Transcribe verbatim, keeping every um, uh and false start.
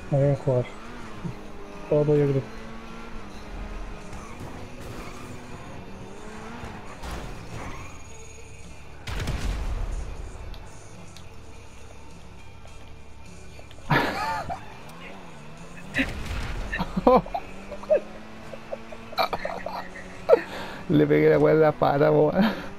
Muy bien jugar. Todo tuyo, Chris. Le pegué la weá en la pata, po.